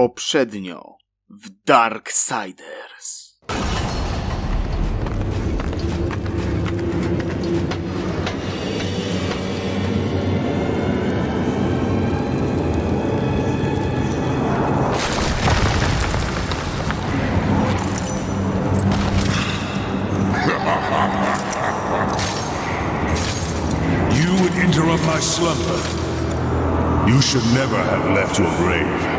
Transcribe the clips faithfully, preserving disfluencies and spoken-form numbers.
Poprzednio w Darksiders. You would interrupt my slumber. You should never have left your grave.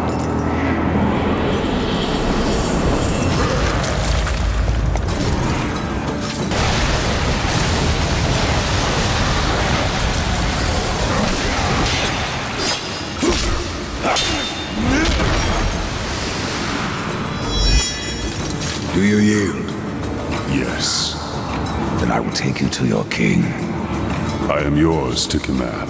Do you yield? Yes. Then I will take you to your king. I am yours to command.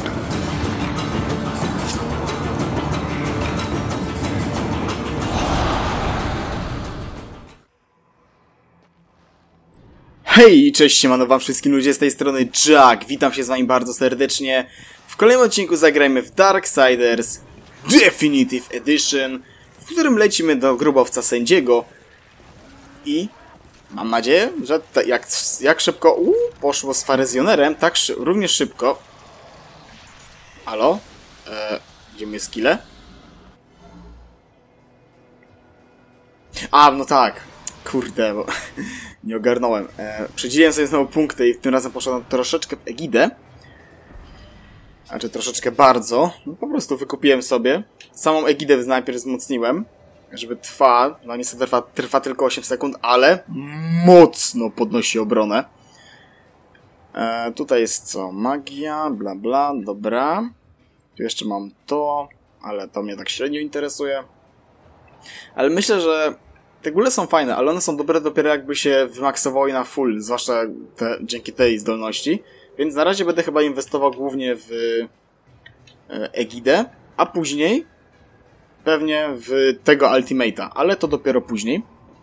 Hej, cześć, siemano wam wszystkim ludzie, z tej strony Jack. Witam się z wami bardzo serdecznie. W kolejnym odcinku zagrajmy w Darksiders Definitive Edition, w którym lecimy do grobowca sędziego. I mam nadzieję, że jak, jak szybko uu, poszło z Farezjonerem, tak szy również szybko. Halo? Eee, gdzie mnie skille? A, no tak. Kurde, bo nie ogarnąłem. Eee, Przedzieliłem sobie znowu punkty i tym razem poszedłem troszeczkę w Egidę. Znaczy troszeczkę bardzo. No, po prostu wykupiłem sobie. Samą Egidę najpierw wzmocniłem, żeby trwa, no niestety trwa, trwa tylko osiem sekund, ale mocno podnosi obronę. E, tutaj jest co? Magia, bla bla, dobra. Tu jeszcze mam to, ale to mnie tak średnio interesuje. Ale myślę, że te góle są fajne, ale one są dobre dopiero jakby się wymaksowały na full, zwłaszcza te, dzięki tej zdolności. Więc na razie będę chyba inwestował głównie w Egidę, a później pewnie w tego Ultimate'a, ale to dopiero później.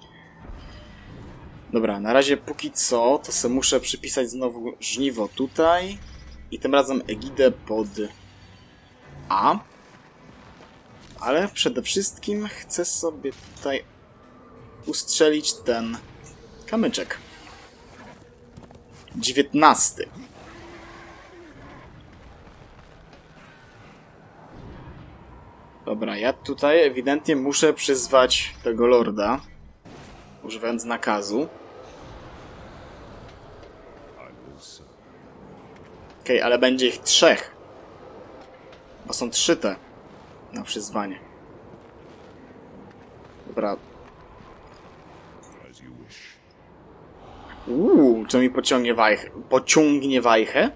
Dobra, na razie póki co, to se muszę przypisać znowu żniwo tutaj. I tym razem Egidę pod A. Ale przede wszystkim chcę sobie tutaj ustrzelić ten kamyczek. dziewiętnasty. Dobra, ja tutaj ewidentnie muszę przyzwać tego lorda, używając nakazu. Okej, okay, ale będzie ich trzech. Bo są trzy te na przyzwanie. Dobra. Uuu, czy mi pociągnie wajchę? Pociągnie wajchę?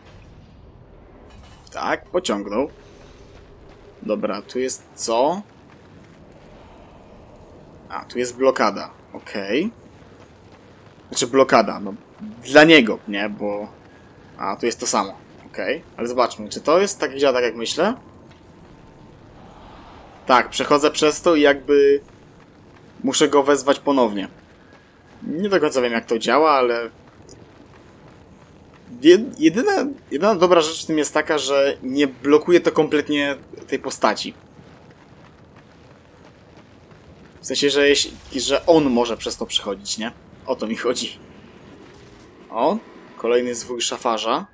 Tak, pociągnął. Dobra, tu jest co? A, tu jest blokada. Okej. Okay. Znaczy blokada, no dla niego, nie? Bo... A, tu jest to samo. Okej. Okay. Ale zobaczmy, czy to jest tak działa tak jak myślę? Tak, przechodzę przez to i jakby... Muszę go wezwać ponownie. Nie do końca wiem jak to działa, ale... Jedyna, jedyna dobra rzecz w tym jest taka, że nie blokuje to kompletnie tej postaci. W sensie, że, jeśli, że on może przez to przechodzić, nie? O to mi chodzi. O, kolejny zwój szafarza.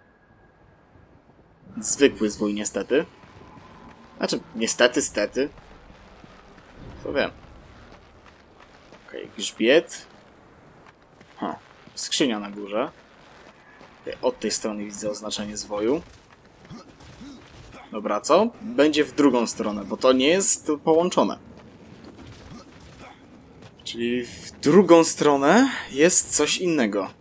Zwykły zwój niestety. Znaczy, niestety, stety. To wiem. Okej, okay, grzbiet. Ha, skrzynia na górze. Od tej strony widzę oznaczenie zwoju. Dobra, co? Będzie w drugą stronę, bo to nie jest połączone. Czyli w drugą stronę jest coś innego.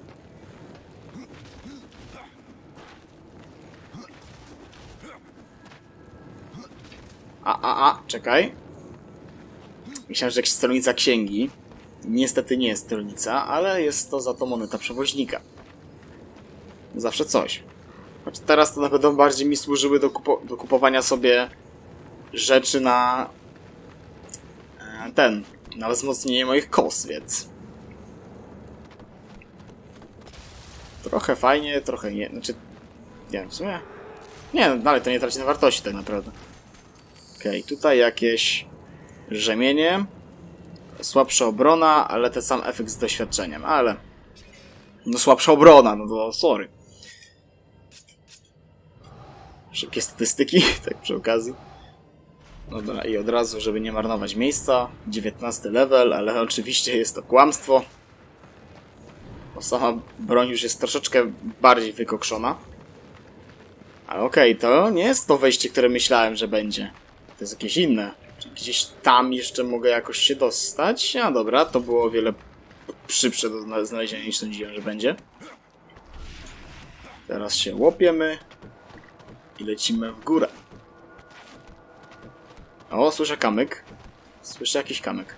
A, a, a, czekaj. Myślałem, że jakaś stronica księgi. Niestety nie jest stronica, ale jest to za to moneta przewoźnika. Zawsze coś. Choć teraz to będą bardziej mi służyły do, kupo do kupowania sobie rzeczy na e, ten, na wzmocnienie moich kos, więc trochę fajnie, trochę nie, znaczy nie wiem, w sumie nie, no dalej to nie traci na wartości tak naprawdę. Okej, okay, tutaj jakieś Rzemienie. Słabsza obrona, ale ten sam efekt z doświadczeniem, ale... No słabsza obrona, no to sorry. Szybkie statystyki, tak przy okazji. Dobra, i od razu, żeby nie marnować miejsca. dziewiętnasty level, ale oczywiście jest to kłamstwo. Bo sama broń już jest troszeczkę bardziej wykokszona. Ale okej, okay, to nie jest to wejście, które myślałem, że będzie. To jest jakieś inne. Czyli gdzieś tam jeszcze mogę jakoś się dostać. A dobra, to było o wiele szybsze do znalezienia niż sądziłem, że będzie. Teraz się łopiemy. I lecimy w górę. O, słyszę kamyk. Słyszę jakiś kamyk.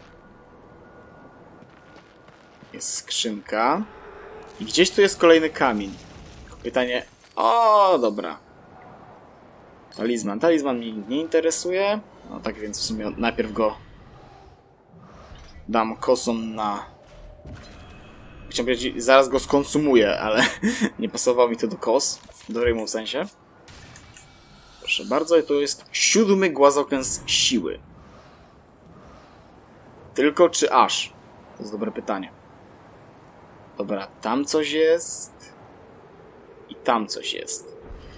Jest skrzynka. I gdzieś tu jest kolejny kamień. Pytanie... O, dobra. Talizman. Talizman mnie nie interesuje. No tak więc w sumie najpierw go dam kosą na... Chciałem powiedzieć, zaraz go skonsumuję, ale nie pasowało mi to do kos. W dobrym sensie. Proszę bardzo, i to jest siódmy głazokręt siły. Tylko czy aż? To jest dobre pytanie. Dobra, tam coś jest. I tam coś jest.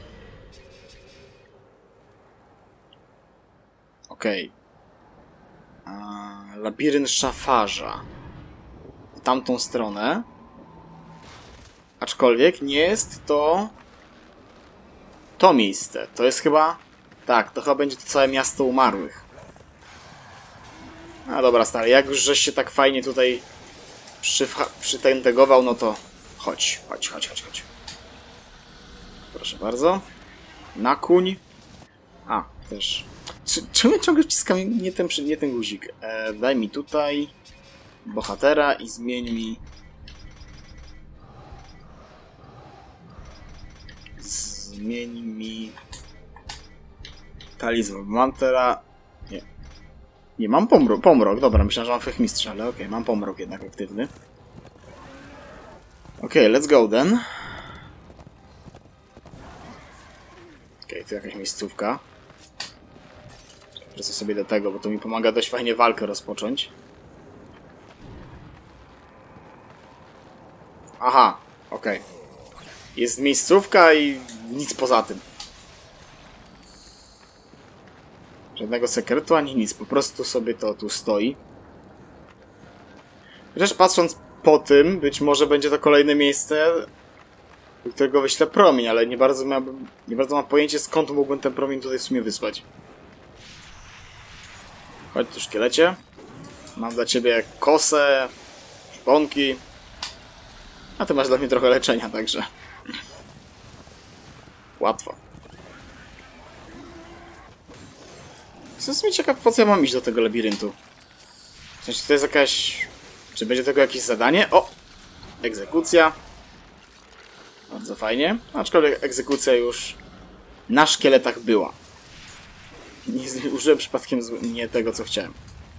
Okej. Okay. Labirynt szafarza. W tamtą stronę. Aczkolwiek nie jest to... To miejsce. To jest chyba... Tak, to chyba będzie to całe miasto umarłych. A dobra, stary, jak już żeś się tak fajnie tutaj przytęgował, no to chodź, chodź, chodź, chodź, chodź. Proszę bardzo. Na kuń. A, też... Czemu ciągle wciskam nie ten, nie ten guzik? E, daj mi tutaj bohatera i zmień mi... Zmień mi... Talizman. Mam teraz... Nie. Nie, mam pomrok. Pomrok. Dobra, myślałem, że mam fechmistrza, ale okej, okay, mam pomrok jednak aktywny. Okej, okay, let's go then. Okej, okay, tu jakaś miejscówka. Wrócę sobie do tego, bo to mi pomaga dość fajnie walkę rozpocząć. Aha, okej. Okay. Jest miejscówka i nic poza tym. Żadnego sekretu ani nic, po prostu sobie to tu stoi. Chociaż patrząc po tym, być może będzie to kolejne miejsce, do którego wyślę promień, ale nie bardzo, miałbym, nie bardzo mam pojęcie, skąd mógłbym ten promień tutaj w sumie wysłać. Chodź tu, szkielecie. Mam dla ciebie kosę, szponki. A ty masz dla mnie trochę leczenia, także... Łatwo. Jestem w sumie ciekaw, po co ja mam iść do tego labiryntu. W sensie, to jest jakaś... Czy będzie tego jakieś zadanie? O! Egzekucja. Bardzo fajnie. Aczkolwiek egzekucja już na szkieletach była. Nie użyłem przypadkiem nie tego, co chciałem.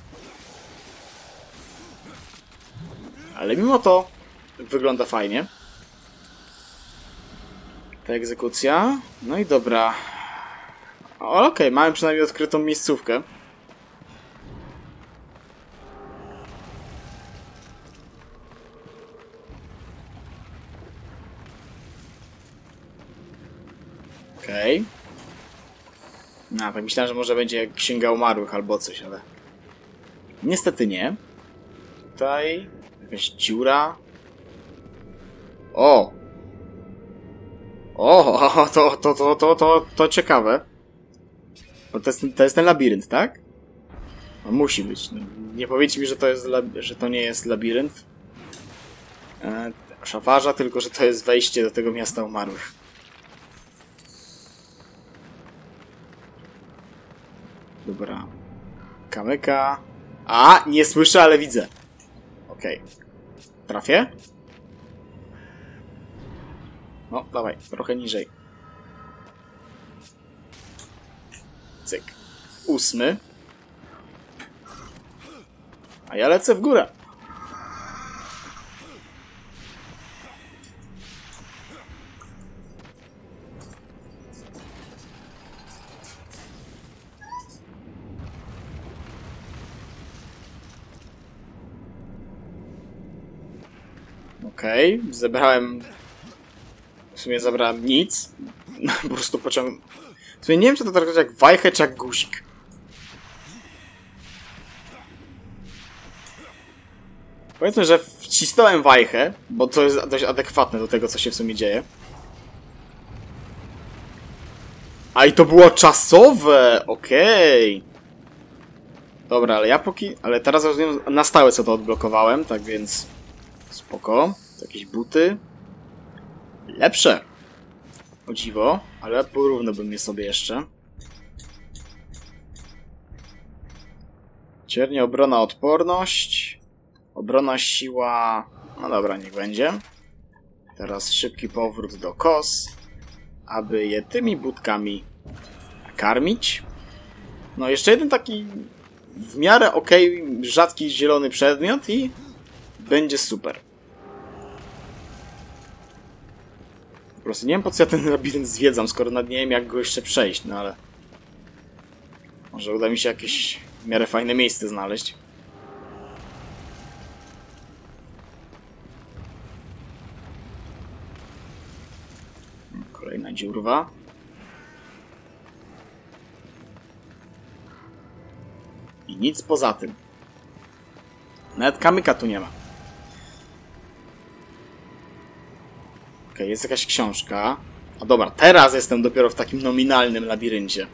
Ale mimo to wygląda fajnie. Ta egzekucja. No i dobra. Okej, okay, mamy przynajmniej odkrytą miejscówkę. Okej. Okay. No, tak myślałem, że może będzie Księga Umarłych albo coś, ale... Niestety nie. Tutaj... Jakaś dziura. O! O, to, to, to, to, to, to ciekawe. To jest, to jest ten labirynt, tak? No, musi być. Nie powiedzcie mi, że to, jest, że to nie jest labirynt e, szafarza, tylko że to jest wejście do tego miasta umarłych. Dobra. Kamyka. A, nie słyszę, ale widzę. Okej. Okay. Trafię? No, dawaj, trochę niżej. Cyk. Ósmy. A ja lecę w górę. Okej, okay. Zebrałem... W sumie zabrałem nic. Po prostu pociąg... W sumie nie wiem, czy to tak jak wajchę, czy jak guzik. Powiedzmy, że wcisnąłem wajchę, bo to jest dość adekwatne do tego, co się w sumie dzieje. A i to było czasowe! Okej. Okay. Dobra, ale ja póki... Ale teraz rozumiem, na stałe co to odblokowałem, tak więc... Spoko. Jakieś buty. Lepsze. O dziwo, ale porównałbym je sobie jeszcze. Ciernie, obrona, odporność. Obrona, siła... No dobra, niech będzie. Teraz szybki powrót do kos, aby je tymi budkami karmić. No jeszcze jeden taki w miarę okej, rzadki zielony przedmiot i będzie super. Po prostu nie wiem, po co ja ten labirynt zwiedzam, skoro nawet nie wiem, jak go jeszcze przejść, no ale... Może uda mi się jakieś w miarę fajne miejsce znaleźć. Kolejna dziurwa. I nic poza tym. Nawet kamyka tu nie ma. Okej, okay, jest jakaś książka. A dobra, teraz jestem dopiero w takim nominalnym labiryncie.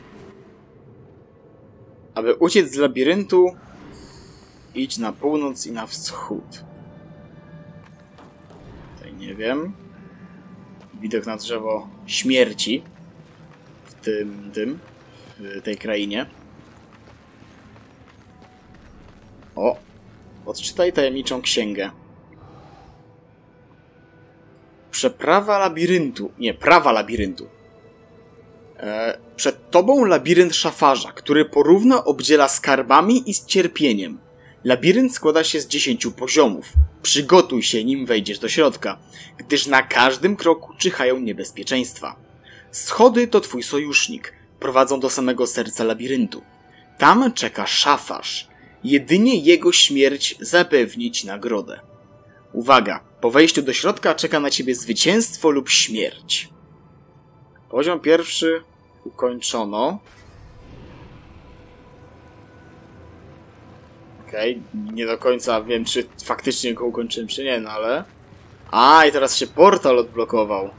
Aby uciec z labiryntu, idź na północ i na wschód. Tutaj nie wiem. Widok na drzewo śmierci w tym, tym, w tej krainie. O! Odczytaj tajemniczą księgę. Przeprawa labiryntu. Nie, prawa labiryntu. E, przed tobą labirynt szafarza, który porówno obdziela skarbami i z cierpieniem. Labirynt składa się z dziesięciu poziomów. Przygotuj się, nim wejdziesz do środka, gdyż na każdym kroku czyhają niebezpieczeństwa. Schody to twój sojusznik. Prowadzą do samego serca labiryntu. Tam czeka szafarz. Jedynie jego śmierć zapewni ci nagrodę. Uwaga! Po wejściu do środka czeka na ciebie zwycięstwo lub śmierć. Poziom pierwszy ukończono. Okej, okay. Nie do końca wiem, czy faktycznie go ukończyłem, czy nie, no ale... A, i teraz się portal odblokował.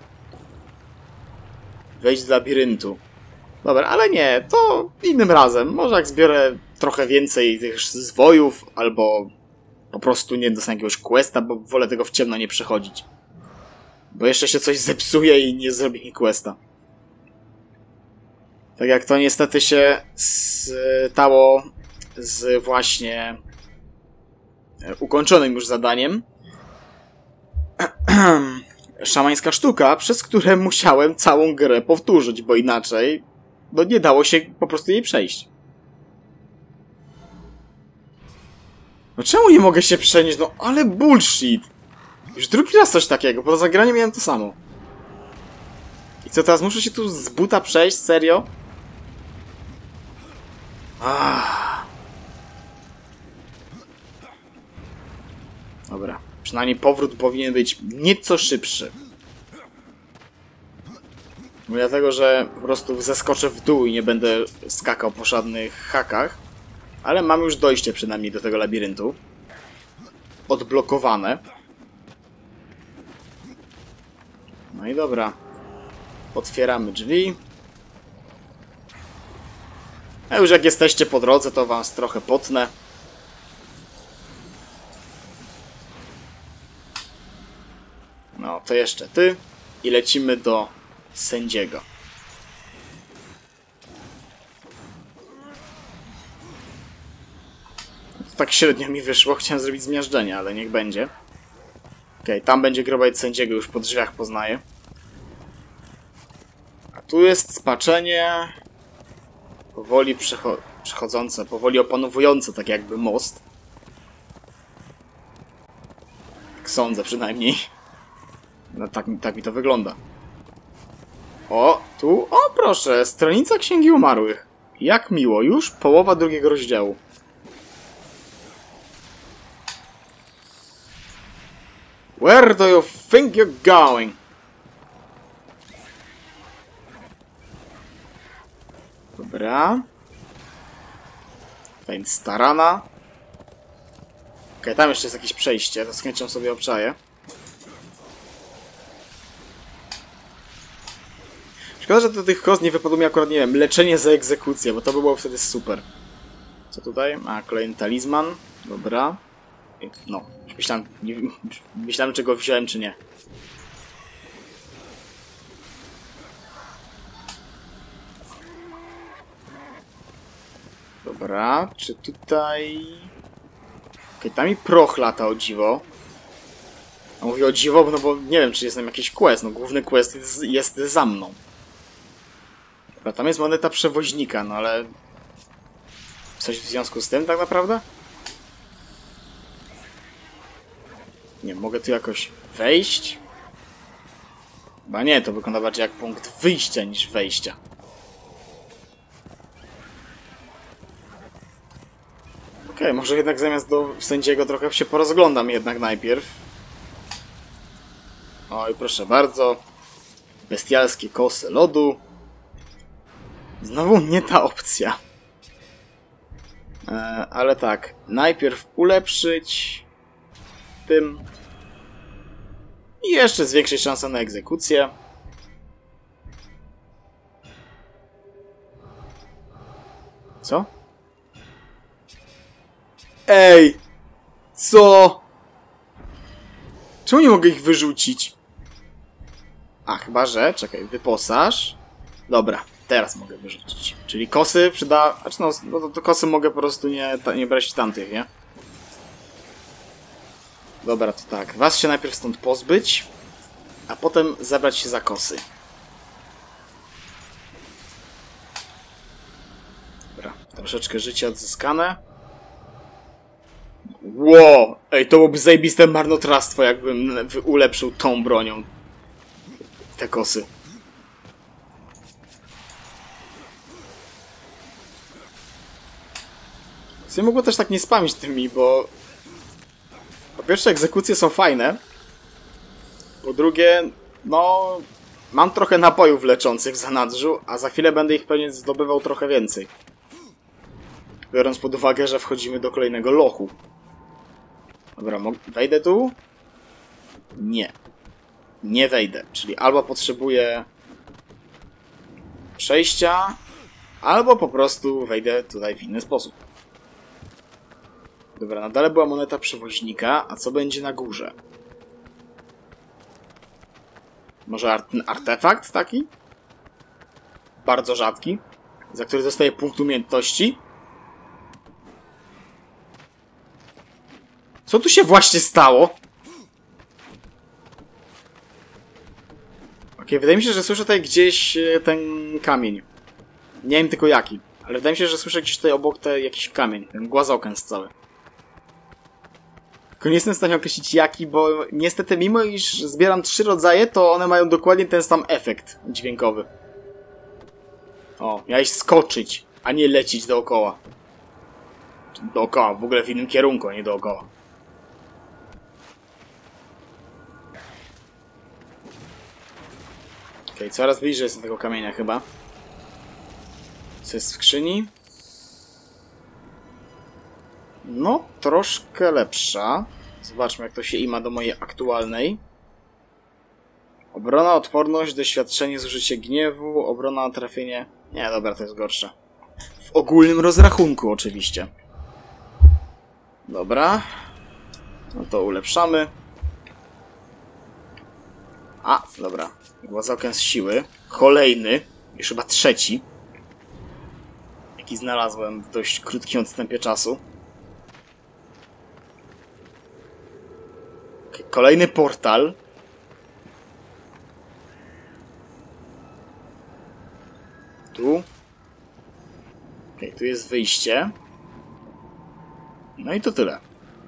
Wejść do labiryntu. Dobra, ale nie, to innym razem. Może jak zbiorę trochę więcej tych zwojów, albo po prostu nie dostanę jakiegoś questa, bo wolę tego w ciemno nie przechodzić. Bo jeszcze się coś zepsuje i nie zrobi mi questa. Tak jak to niestety się stało z właśnie ukończonym już zadaniem. Szamańska sztuka, przez które musiałem całą grę powtórzyć, bo inaczej no nie dało się po prostu jej przejść. No czemu nie mogę się przenieść? No ale bullshit! Już drugi raz coś takiego, po zagraniu miałem to samo. I co, teraz muszę się tu z buta przejść? Serio? Ah. Dobra, przynajmniej powrót powinien być nieco szybszy. Dlatego, że po prostu zeskoczę w dół i nie będę skakał po żadnych hakach. Ale mam już dojście przynajmniej do tego labiryntu. Odblokowane. No i dobra. Otwieramy drzwi. A już jak jesteście po drodze, to was trochę potnę. No, to jeszcze ty. I lecimy do sędziego. Tak średnio mi wyszło. Chciałem zrobić zmiażdżenie, ale niech będzie. Okej, okay, tam będzie grobać sędziego, już po drzwiach poznaję. A tu jest spaczenie. Powoli przecho przechodzące, powoli opanowujące, tak jakby most. Tak sądzę przynajmniej. No tak, tak mi to wygląda. O, tu, o proszę, stronica Księgi Umarłych. Jak miło, już połowa drugiego rozdziału. Where do you think you're going? Dobra. Fein starana. Okej, okay, tam jeszcze jest jakieś przejście, to z chęcią sobie obczaję. Szkoda, że do tych kost nie wypadło mi akurat, nie wiem, leczenie za egzekucję, bo to by było wtedy super. Co tutaj? A, kolejny talizman. Dobra. No, myślałem, nie, myślałem, czy go wziąłem, czy nie. Dobra, czy tutaj... Okej, tam mi proch lata, o dziwo. A mówię o dziwo, no bo nie wiem, czy jest tam jakiś quest. No, główny quest jest, jest za mną. Dobra, tam jest moneta przewoźnika, no ale... Coś w związku z tym tak naprawdę? Nie, mogę tu jakoś wejść? Chyba nie, to wygląda bardziej jak punkt wyjścia niż wejścia. Okej, okay, może jednak zamiast do sędziego trochę się porozglądam jednak najpierw. Oj, proszę bardzo. Bestialskie kosy lodu. Znowu nie ta opcja. E, ale tak, najpierw ulepszyć tym i jeszcze zwiększyć szansę na egzekucję. Co? Ej! Co? Czemu nie mogę ich wyrzucić? A, chyba że... Czekaj, wyposaż. Dobra, teraz mogę wyrzucić. Czyli kosy przyda... Znaczy no, no to, to kosy mogę po prostu nie, ta, nie brać tamtych, nie? Dobra, to tak. Was się najpierw stąd pozbyć, a potem zabrać się za kosy. Dobra, troszeczkę życia odzyskane. Wow! Ej, to byłoby zajebiste marnotrawstwo, jakbym ulepszył tą bronią te kosy. Nie mogło też tak nie spamić tymi, bo... Po pierwsze, egzekucje są fajne. Po drugie, no... Mam trochę napojów leczących w zanadrzu, a za chwilę będę ich pewnie zdobywał trochę więcej. Biorąc pod uwagę, że wchodzimy do kolejnego lochu. Dobra, wejdę tu? Nie. Nie wejdę. Czyli albo potrzebuję przejścia, albo po prostu wejdę tutaj w inny sposób. Dobra, na dole była moneta przewoźnika, a co będzie na górze? Może art artefakt taki? Bardzo rzadki, za który dostaję punkt umiejętności. Co tu się właśnie stało? Okej, okay, wydaje mi się, że słyszę tutaj gdzieś ten kamień. Nie wiem tylko jaki, ale wydaje mi się, że słyszę gdzieś tutaj obok te jakiś kamień, ten głazokęs cały. Tylko nie jestem w stanie określić jaki, bo niestety mimo iż zbieram trzy rodzaje, to one mają dokładnie ten sam efekt dźwiękowy. O, miałeś skoczyć, a nie lecieć dookoła. Dookoła, w ogóle w innym kierunku, a nie dookoła. Okej, okay, coraz bliżej jest do tego kamienia chyba. Co jest w skrzyni? No, troszkę lepsza. Zobaczmy, jak to się ima do mojej aktualnej. Obrona, odporność, doświadczenie, zużycie gniewu, obrona, trafienie... Nie, dobra, to jest gorsze. W ogólnym rozrachunku oczywiście. Dobra. No to ulepszamy. A, dobra. Głazokęs siły. Kolejny. Już chyba trzeci. Jaki znalazłem w dość krótkim odstępie czasu. Kolejny portal. Tu. Okej, tu jest wyjście. No i to tyle.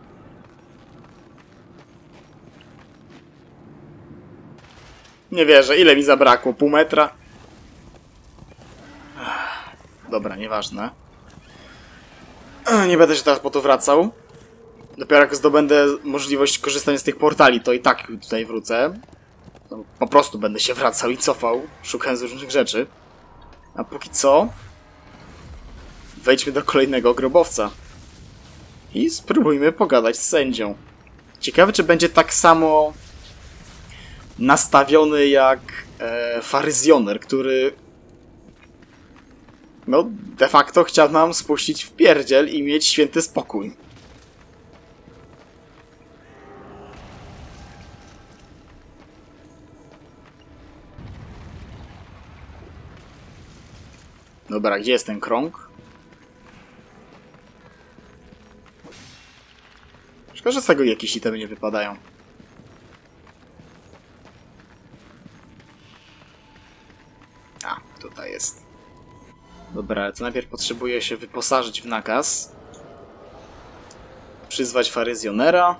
Nie wierzę, ile mi zabrakło? Pół metra? Dobra, nieważne. Nie będę się teraz po to wracał. Dopiero jak zdobędę możliwość korzystania z tych portali, to i tak tutaj wrócę. No, po prostu będę się wracał i cofał, szukając różnych rzeczy. A póki co... wejdźmy do kolejnego grobowca. I spróbujmy pogadać z sędzią. Ciekawe, czy będzie tak samo nastawiony jak e, faryzjoner, który no de facto chciał nam spuścić w pierdziel i mieć święty spokój. Dobra, gdzie jest ten krąg? Szkoda, że z tego jakieś itemy nie wypadają. A, tutaj jest. Dobra, ale to najpierw potrzebuję się wyposażyć w nakaz. Przyzwać faryzjonera.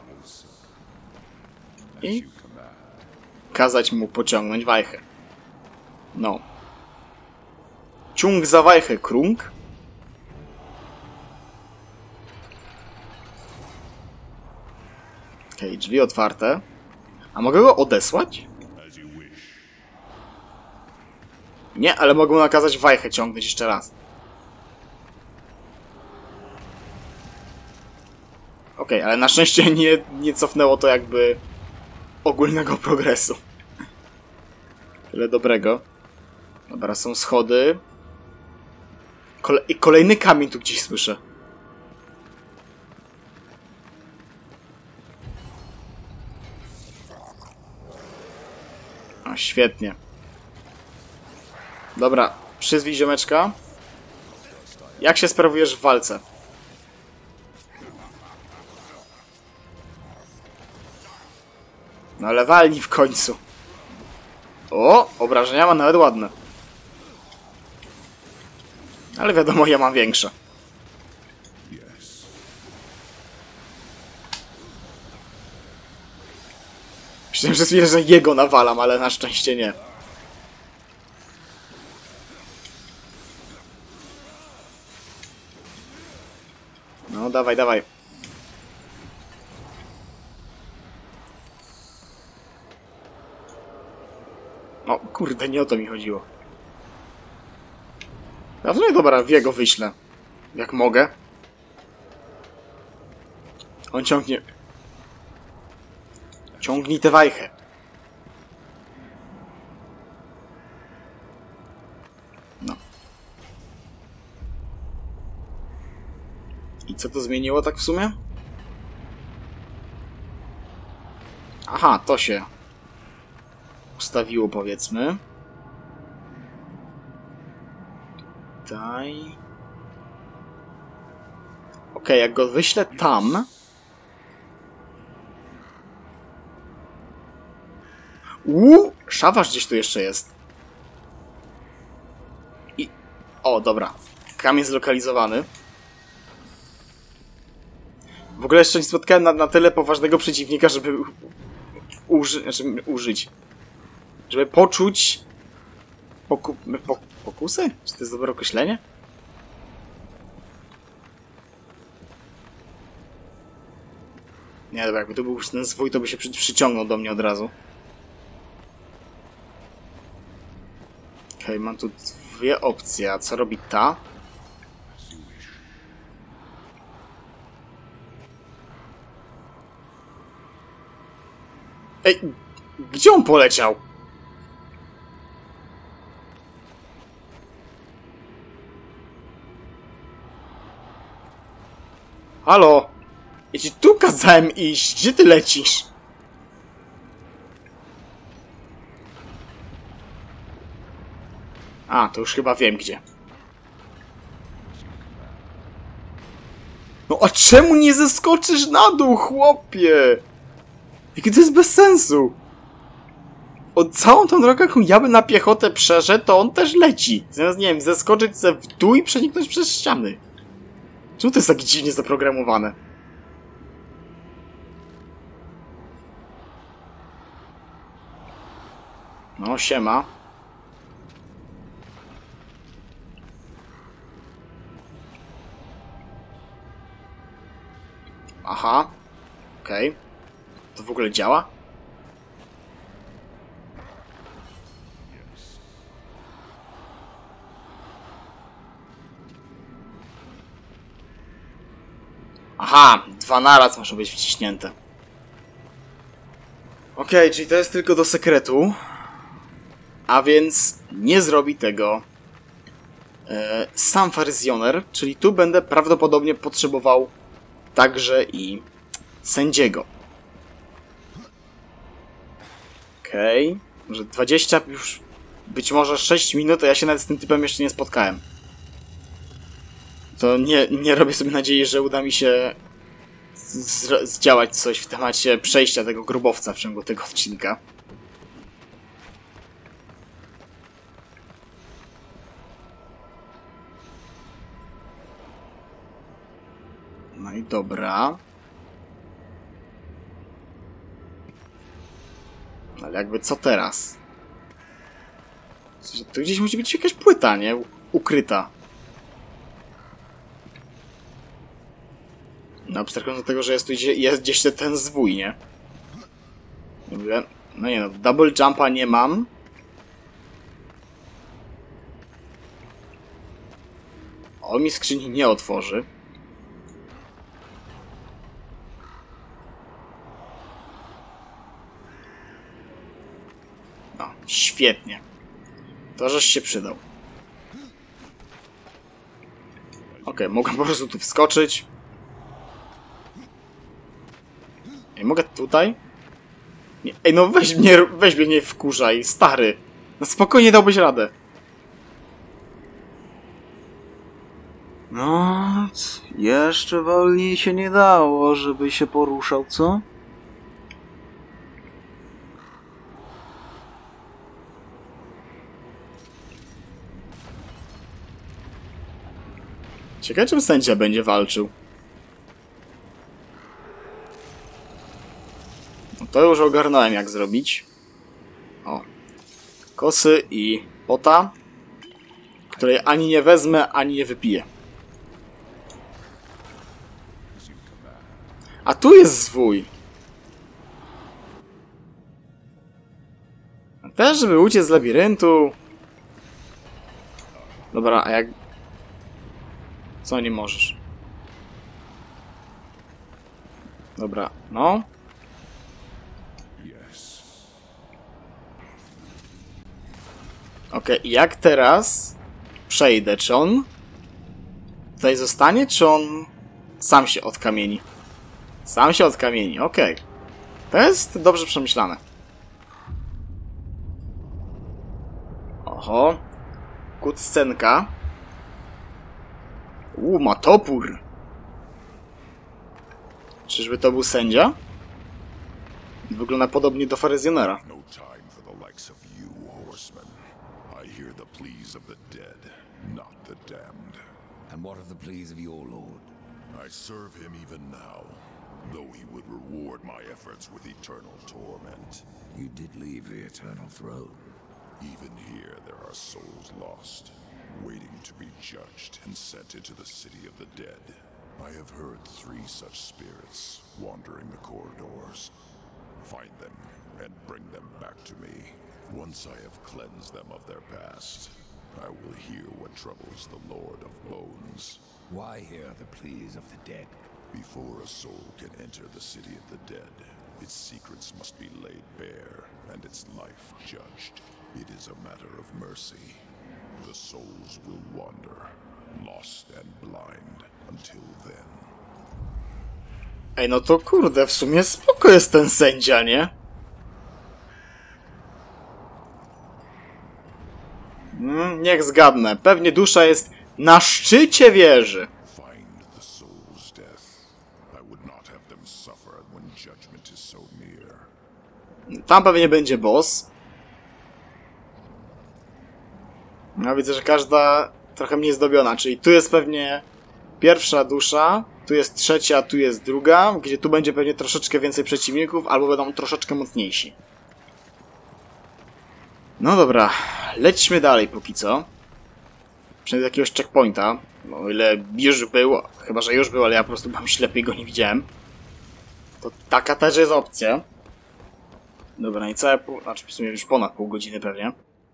I kazać mu pociągnąć wajchę. No. Ciąg za wajchę, krung. Okej, okay, drzwi otwarte. A mogę go odesłać? Nie, ale mogę mu nakazać wajchę ciągnąć jeszcze raz. Okej, okay, ale na szczęście nie, nie cofnęło to jakby ogólnego progresu. Tyle dobrego. Dobra, są schody. Kole I kolejny kamień tu gdzieś słyszę. O, świetnie. Dobra, przyzwij ziomeczka. Jak się sprawujesz w walce? No ale walnij w końcu. O, obrażenia ma nawet ładne. Ale wiadomo, ja mam większe. Myślałem, że chwilę, że jego nawalam, ale na szczęście nie. No, dawaj, dawaj. O, kurde, nie o to mi chodziło. Ja to nie, dobra, w jego wyślę. Jak mogę. On ciągnie... Ciągnij tę wajchę. No. I co to zmieniło tak w sumie? Aha, to się ustawiło, powiedzmy. Tutaj. Ok, jak go wyślę tam... Uuu, szafarz gdzieś tu jeszcze jest. I... O, dobra. Kamień zlokalizowany. W ogóle jeszcze nie spotkałem na, na tyle poważnego przeciwnika, żeby uży... znaczy, użyć. Żeby poczuć... Poku... Po... Pokusy? Czy to jest dobre określenie? Nie, dobra, jakby to był ten zwój, to by się przy... przyciągnął do mnie od razu. Okej, okay, mam tu dwie opcje. A co robi ta? Ej, gdzie on poleciał? Halo? Ja ci tu kazałem iść. Gdzie ty lecisz? A, to już chyba wiem gdzie. No a czemu nie zeskoczysz na dół, chłopie? Jakie to jest bez sensu? Od całą tą drogę, jaką ja bym na piechotę przeszedł, to on też leci. Zamiast, nie wiem, zeskoczyć se w dół i przeniknąć przez ściany. Czemu to jest tak dziwnie zaprogramowane? No, siema. Aha. Okej. Okay. To w ogóle działa? Aha, dwa naraz muszą być wciśnięte. Okej, okay, czyli to jest tylko do sekretu. A więc nie zrobi tego e, sam faryzjoner, czyli tu będę prawdopodobnie potrzebował także i sędziego. Okej, okay. Może dwadzieścia, już być może sześć minut, a ja się nawet z tym typem jeszcze nie spotkałem. To nie, nie robię sobie nadziei, że uda mi się z, zdziałać coś w temacie przejścia tego grobowca w ciągu tego odcinka. No i dobra. Ale jakby co teraz? Tu gdzieś musi być jakaś płyta, nie? Ukryta. No, abstrahując od tego, że jest tu gdzieś, jest gdzieś ten zwój, nie? Mówię, no nie no, double jumpa nie mam. On mi skrzyni nie otworzy. No, świetnie. To żeś się przydał. Okej, okay, mogę po prostu tu wskoczyć. Ej, mogę tutaj? Nie. Ej, no weź mnie, weź mnie nie wkurzaj, stary. No spokojnie dałbyś radę. No, jeszcze wolniej się nie dało, żeby się poruszał, co? Ciekawe, czym sędzia będzie walczył. No to już ogarnąłem, jak zrobić. O. Kosy i pota, której ani nie wezmę, ani nie wypiję. A tu jest zwój. A też, żeby uciec z labiryntu. Dobra, a jak... Co nie możesz? Dobra, no. Okej, okay, jak teraz przejdę? Czy on tutaj zostanie, czy on sam się odkamieni? Sam się odkamieni, okej. Okay. To jest dobrze przemyślane. Oho. Cutscenka. Uuu, ma topór. Czyżby to był sędzia? Wygląda podobnie do faryzjonera. And what of the pleas of your lord? I serve him even now, though he would reward my efforts with eternal torment. You did leave the eternal throne. Even here there are souls lost, waiting to be judged and sent into the city of the dead. I have heard three such spirits wandering the corridors. Find them and bring them back to me. Once I have cleansed them of their past, I will hear what troubles the Lord of Bones. Why hear the pleas of the dead? Before a soul can enter the city of the dead, its secrets must be laid bare, and its life judged. It is a matter of mercy. The souls will wander, lost and blind, until then. Ej, no to kurde, w sumie spoko jest ten sędzia, nie? Mm, niech zgadnę. Pewnie dusza jest na szczycie wieży. Tam pewnie będzie boss. No widzę, że każda trochę mniej zdobiona, czyli tu jest pewnie pierwsza dusza, tu jest trzecia, tu jest druga, gdzie tu będzie pewnie troszeczkę więcej przeciwników, albo będą troszeczkę mocniejsi. No dobra, lećmy dalej póki co. Przynajmniej do jakiegoś checkpointa, o ile już był, chyba że już był, ale ja po prostu byłem ślepy i go nie widziałem. To taka też jest opcja. Dobra, i całe pół... Znaczy w sumie już ponad pół godziny pewnie.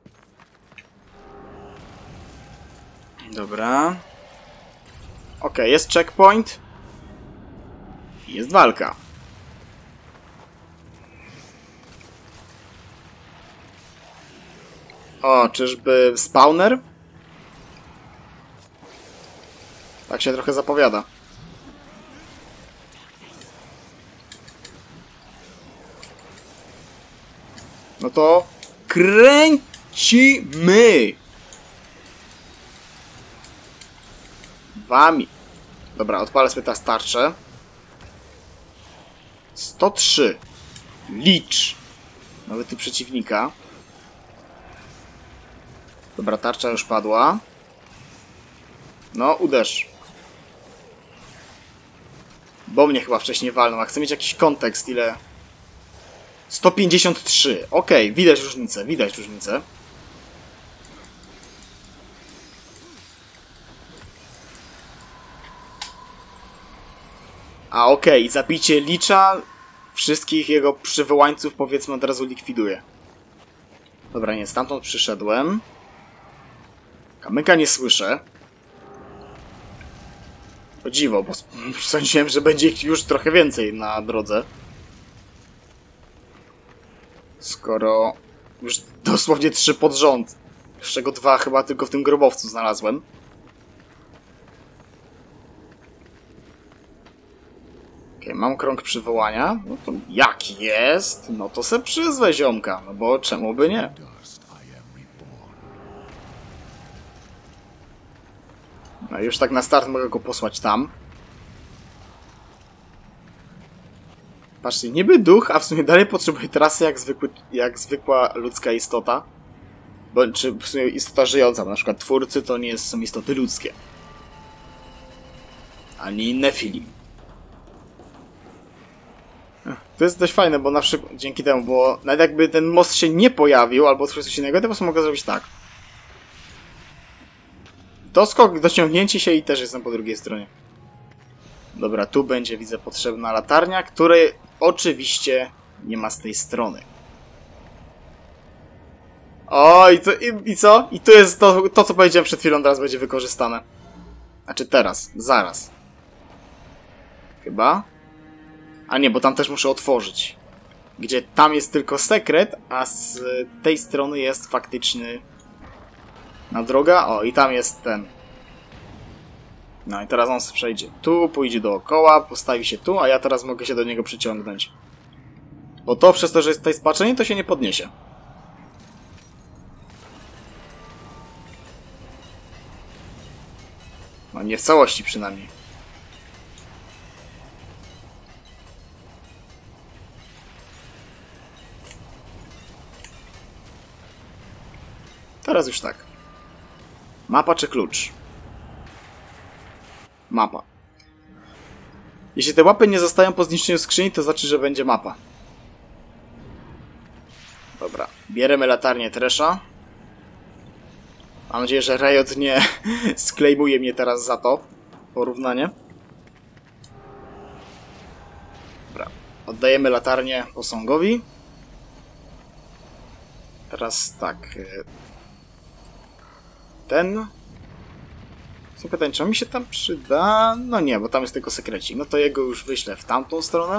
Dobra. Ok, jest checkpoint. Jest walka. O, czyżby spawner? Tak się trochę zapowiada. No to kręcimy! Wami. Dobra, odpalę sobie teraz tarczę. sto trzy. Licz. Nowy typ przeciwnika. Dobra, tarcza już padła. No, uderz. Bo mnie chyba wcześniej walną, a chcę mieć jakiś kontekst, ile... sto pięćdziesiąt trzy. Okej, okay, widać różnicę, widać różnicę. A okej, okay, zabicie Licza wszystkich jego przywołańców, powiedzmy, od razu likwiduje. Dobra, nie, stamtąd przyszedłem. Kamyka nie słyszę. O dziwo, bo sądziłem, że będzie ich już trochę więcej na drodze. Skoro już dosłownie trzy pod rząd. Z czego dwa chyba tylko w tym grobowcu znalazłem. Okej, okay, mam krąg przywołania. No to jak jest? No to se przyzwę ziomka. No bo czemu by nie? No już tak na start mogę go posłać tam. Patrzcie, niby duch, a w sumie dalej potrzebuje trasy jak, zwykły, jak zwykła ludzka istota. Bo, czy w sumie istota żyjąca, bo na przykład twórcy to nie są istoty ludzkie. Ani Nephilim. To jest dość fajne, bo na przykład dzięki temu, bo nawet jakby ten most się nie pojawił, albo coś innego, to po prostu mogę zrobić tak. Doskok, dociągnięcie się i też jestem po drugiej stronie. Dobra, tu będzie, widzę, potrzebna latarnia, której oczywiście nie ma z tej strony. O, i, to, i, i co? I tu jest to, to, co powiedziałem przed chwilą, teraz będzie wykorzystane. Znaczy teraz, zaraz. Chyba? A nie, bo tam też muszę otworzyć. Gdzie tam jest tylko sekret, a z tej strony jest faktyczny... Na droga? O, i tam jest ten. No i teraz on sobie przejdzie tu, pójdzie dookoła, postawi się tu, a ja teraz mogę się do niego przyciągnąć. Bo to przez to, że jest tutaj spaczenie, to się nie podniesie. No nie w całości przynajmniej. Teraz już tak. Mapa czy klucz? Mapa. Jeśli te łapy nie zostają po zniszczeniu skrzyni, to znaczy, że będzie mapa. Dobra. Bierzemy latarnię Tresha. Mam nadzieję, że Riot nie sklejmuje mnie teraz za to porównanie. Dobra. Oddajemy latarnię posągowi. Teraz tak... Ten... Chcę pytać, czy on mi się tam przyda? No nie, bo tam jest tylko sekrecik. No to jego już wyślę w tamtą stronę.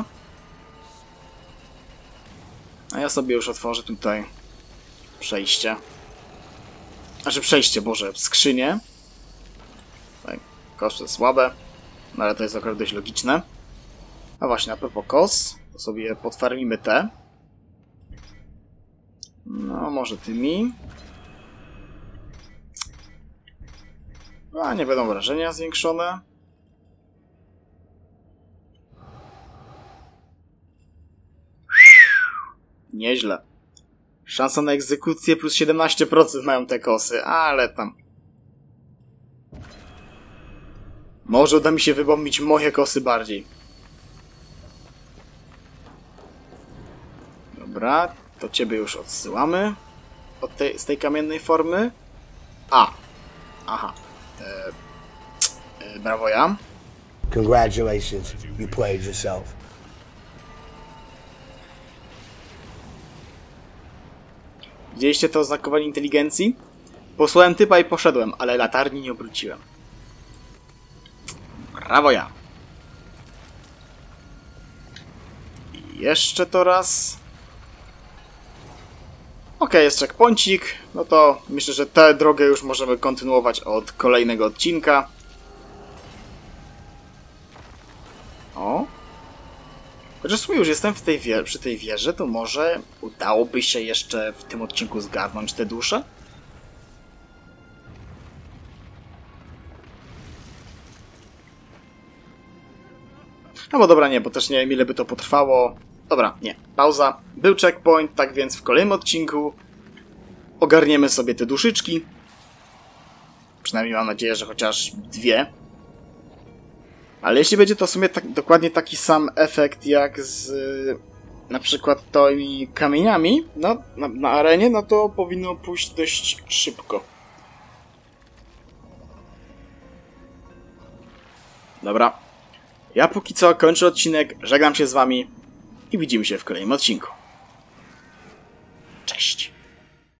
A ja sobie już otworzę tutaj przejście. Znaczy przejście, Boże, skrzynię. Tak, koszty słabe. No ale to jest akurat dość logiczne. A właśnie, a propos kos, to sobie potwarmimy te. No, może tymi. A, nie będą wrażenia zwiększone. Nieźle. Szansa na egzekucję plus siedemnaście procent mają te kosy, ale tam... Może uda mi się wybombić moje kosy bardziej. Dobra, to ciebie już odsyłamy. Od tej, z tej kamiennej formy. A. Aha. E, e, brawo ja. Congratulations, you played yourself. Widzieliście to oznakowanie inteligencji? Posłałem typa i poszedłem, ale latarni nie obróciłem. Brawo ja. I jeszcze to raz. Ok, jest checkpointik. No to myślę, że tę drogę już możemy kontynuować od kolejnego odcinka. O. Chociaż w sumie już jestem w tej wie- przy tej wieży, to może udałoby się jeszcze w tym odcinku zgarnąć te dusze? No bo dobra, nie, bo też nie wiem ile by to potrwało. Dobra, nie, pauza. Był checkpoint, tak więc w kolejnym odcinku ogarniemy sobie te duszyczki. Przynajmniej mam nadzieję, że chociaż dwie. Ale jeśli będzie to w sumie tak, dokładnie taki sam efekt jak z na przykład tymi kamieniami no, na, na arenie, no to powinno pójść dość szybko. Dobra. Ja póki co kończę odcinek, żegnam się z wami i widzimy się w kolejnym odcinku.